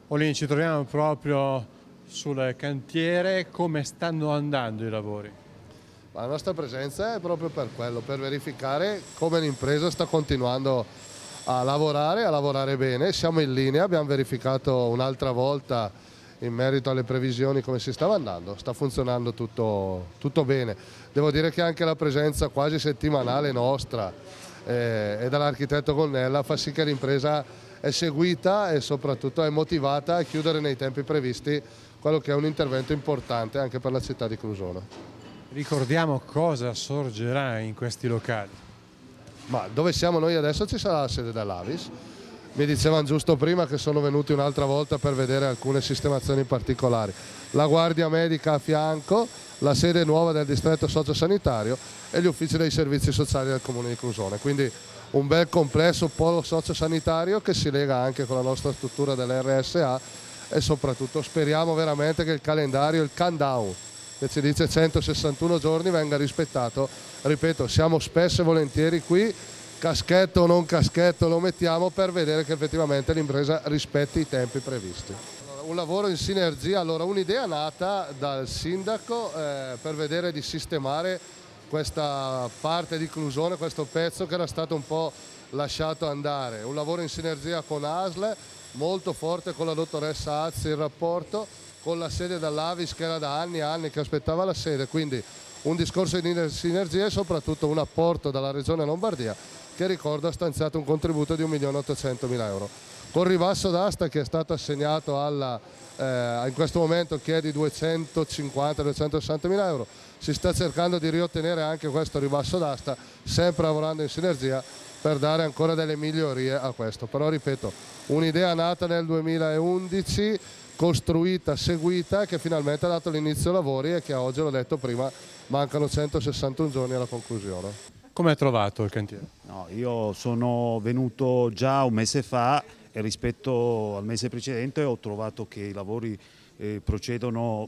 Olin, ci troviamo proprio sul cantiere. Come stanno andando i lavori? La nostra presenza è proprio per quello, per verificare come l'impresa sta continuando a lavorare bene. Siamo in linea, abbiamo verificato un'altra volta in merito alle previsioni come si stava andando, sta funzionando tutto bene. Devo dire che anche la presenza quasi settimanale nostra e dall'architetto Gonnella fa sì che l'impresa è seguita e soprattutto è motivata a chiudere nei tempi previsti quello che è un intervento importante anche per la città di Crusone. Ricordiamo cosa sorgerà in questi locali. Ma dove siamo noi adesso ci sarà la sede dell'Avis. Mi dicevano giusto prima che sono venuti un'altra volta per vedere alcune sistemazioni particolari. La guardia medica a fianco, la sede nuova del distretto sociosanitario e gli uffici dei servizi sociali del comune di Crusone. Quindi un bel complesso polo sociosanitario che si lega anche con la nostra struttura dell'RSA e soprattutto speriamo veramente che il calendario, il countdown che ci dice 161 giorni venga rispettato. Ripeto, siamo spesso e volentieri qui, caschetto o non caschetto lo mettiamo per vedere che effettivamente l'impresa rispetti i tempi previsti. Allora, un lavoro in sinergia, un'idea nata dal sindaco per vedere di sistemare questa parte di Clusone, questo pezzo che era stato un po' lasciato andare. Un lavoro in sinergia con ASL, molto forte con la dottoressa Azzi il rapporto, con la sede dell'Avis che era da anni e anni che aspettava la sede, quindi un discorso di sinergia e soprattutto un apporto dalla Regione Lombardia che ricordo ha stanziato un contributo di 1.800.000 euro. Col ribasso d'asta che è stato assegnato in questo momento che è di 250-260.000 euro, si sta cercando di riottenere anche questo ribasso d'asta, sempre lavorando in sinergia per dare ancora delle migliorie a questo. Però ripeto, un'idea nata nel 2011, costruita, seguita, che finalmente ha dato l'inizio ai lavori e che oggi, l'ho detto prima, mancano 161 giorni alla conclusione. Come hai trovato il cantiere? No, io sono venuto già un mese fa e rispetto al mese precedente ho trovato che i lavori procedono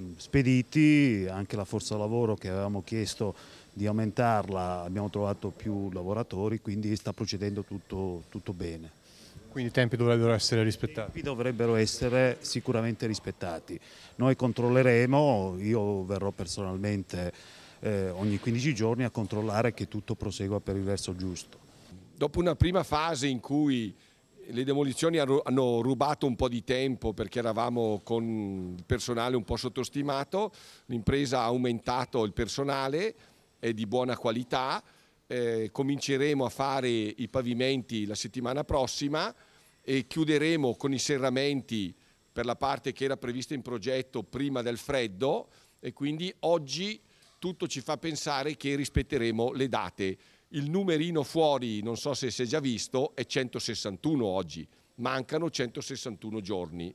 spediti, anche la forza lavoro che avevamo chiesto di aumentarla, abbiamo trovato più lavoratori, quindi sta procedendo tutto bene. Quindi i tempi dovrebbero essere I rispettati. tempi dovrebbero essere sicuramente rispettati. Noi controlleremo, io verrò personalmente ogni 15 giorni a controllare che tutto prosegua per il verso giusto. Dopo una prima fase in cui le demolizioni hanno rubato un po' di tempo perché eravamo con il personale un po' sottostimato, l'impresa ha aumentato il personale, è di buona qualità, cominceremo a fare i pavimenti la settimana prossima e chiuderemo con i serramenti per la parte che era prevista in progetto prima del freddo e quindi oggi tutto ci fa pensare che rispetteremo le date. Il numerino fuori, non so se si è già visto, è 161 oggi, mancano 161 giorni.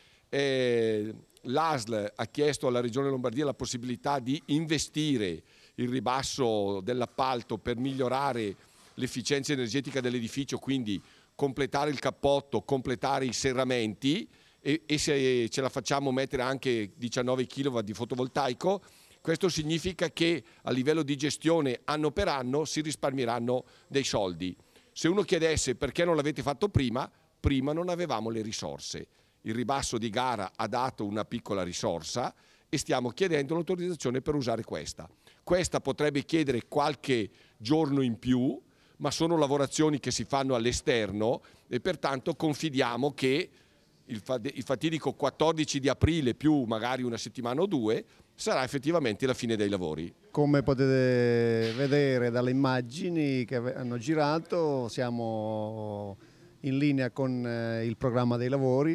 L'ASL ha chiesto alla Regione Lombardia la possibilità di investire il ribasso dell'appalto per migliorare l'efficienza energetica dell'edificio, quindi completare il cappotto, completare i serramenti e se ce la facciamo mettere anche 19 kW di fotovoltaico. Questo significa che a livello di gestione anno per anno si risparmieranno dei soldi. Se uno chiedesse perché non l'avete fatto prima, prima non avevamo le risorse. Il ribasso di gara ha dato una piccola risorsa e stiamo chiedendo l'autorizzazione per usare questa. Questa potrebbe chiedere qualche giorno in più, ma sono lavorazioni che si fanno all'esterno e pertanto confidiamo che il fatidico 14 di aprile più magari una settimana o due sarà effettivamente la fine dei lavori. Come potete vedere dalle immagini che hanno girato, siamo in linea con il programma dei lavori.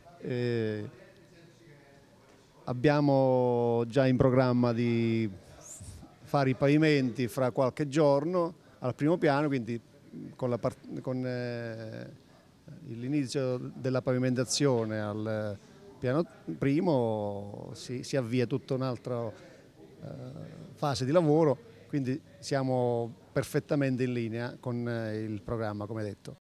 Abbiamo già in programma di fare i pavimenti fra qualche giorno al primo piano, quindi con l'inizio della pavimentazione al piano primo si avvia tutta un'altra fase di lavoro, quindi siamo perfettamente in linea con il programma, come detto.